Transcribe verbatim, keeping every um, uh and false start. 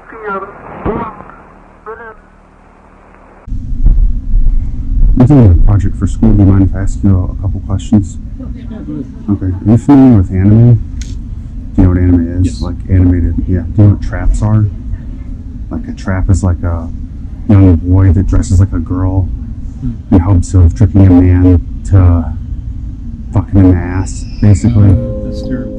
I'm doing a project for school. Do you mind if I ask you a, a couple questions? Okay. Are you familiar with anime? Do you know what anime is? Yes. Like animated. Yeah. Do you know what traps are? Like a trap is like a young boy that dresses like a girl in hopes of tricking a man to fucking in the ass, basically. That's terrible.